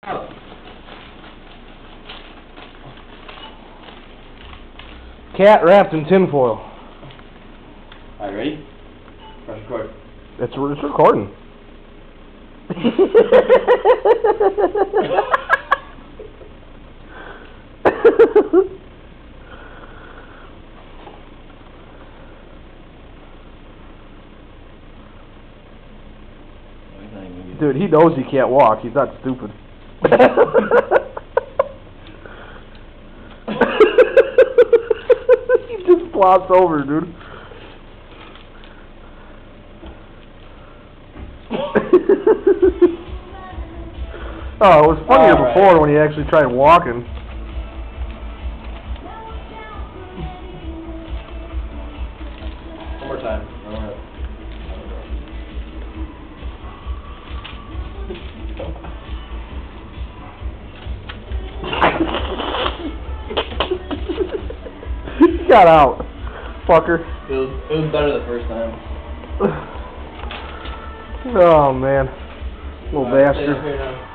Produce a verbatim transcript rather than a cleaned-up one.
Oh. Cat wrapped in tinfoil. Alright, ready? Press record. It's, it's recording. Dude, he knows he can't walk. He's not stupid. He just flops over, dude. Oh, it was funnier All right. before when he actually tried walking. One more time. One more. He got out, fucker. It was, it was better the first time. Oh man, little All right, stay bastard. up here now.